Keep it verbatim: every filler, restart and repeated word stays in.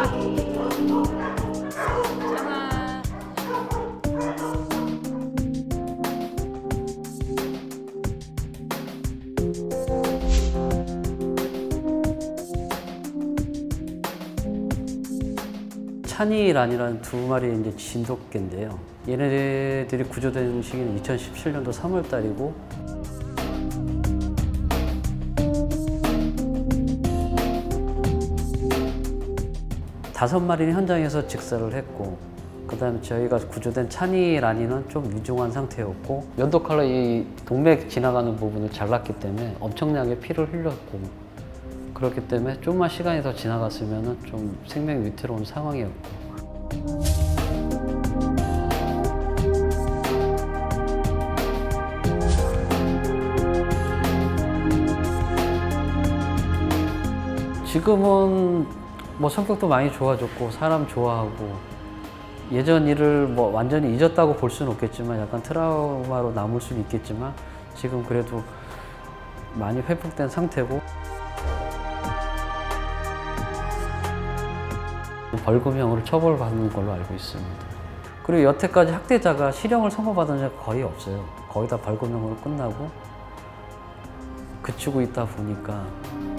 찬이, 란이라는 두 마리 이제 진돗개인데요. 얘네들이 구조된 시기는 이천십칠 년도 삼월 달이고 다섯 마리는 현장에서 직사를 했고, 그 다음에 저희가 구조된 찬이, 란이는 좀 위중한 상태였고, 면도 칼로 이 동맥 지나가는 부분을 잘랐기 때문에 엄청나게 피를 흘렸고, 그렇기 때문에 좀만 시간이 더 지나갔으면 좀 생명이 위태로운 상황이었고. 지금은 뭐 성격도 많이 좋아졌고 사람 좋아하고, 예전 일을 뭐 완전히 잊었다고 볼 수는 없겠지만 약간 트라우마로 남을 수는 있겠지만 지금 그래도 많이 회복된 상태고, 벌금형으로 처벌받는 걸로 알고 있습니다. 그리고 여태까지 학대자가 실형을 선고받은 적이 거의 없어요. 거의 다 벌금형으로 끝나고 그치고 있다 보니까